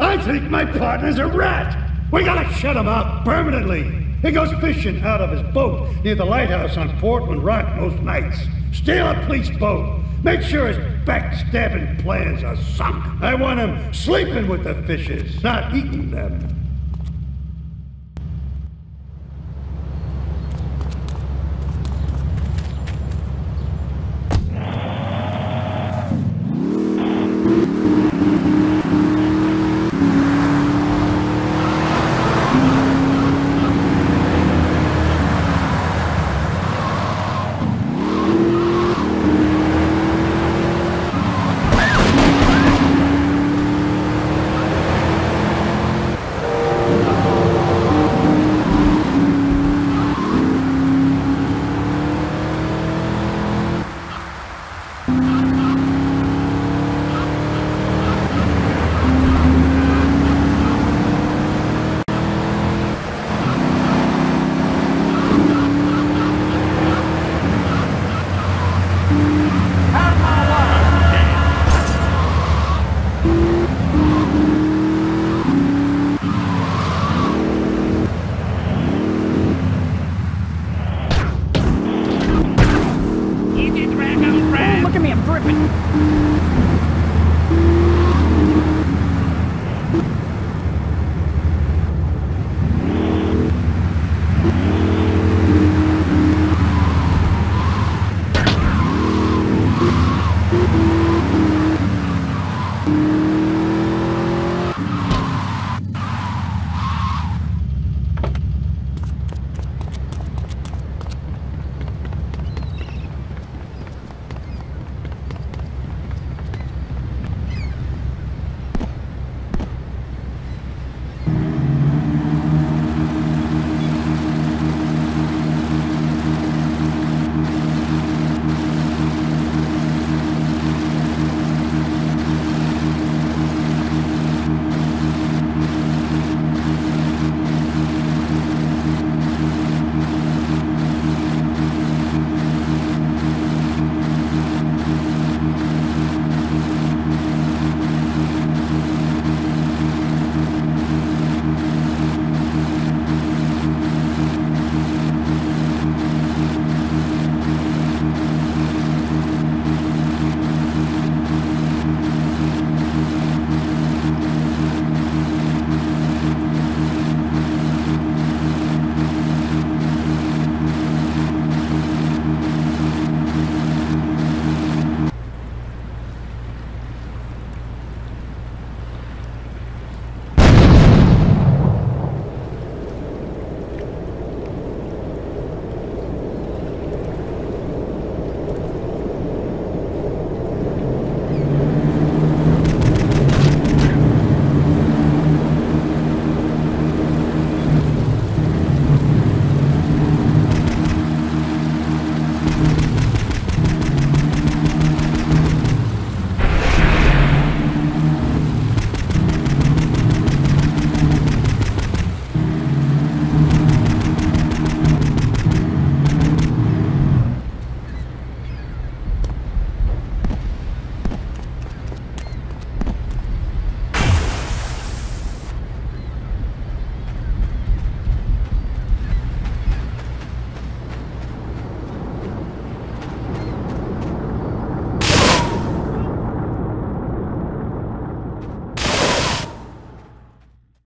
I think my partner's a rat. We gotta shut him up permanently. He goes fishing out of his boat near the lighthouse on Portland Rock most nights. Steal a police boat. Make sure his backstabbing plans are sunk. I want him sleeping with the fishes, not eating them. Look at me, I'm dripping.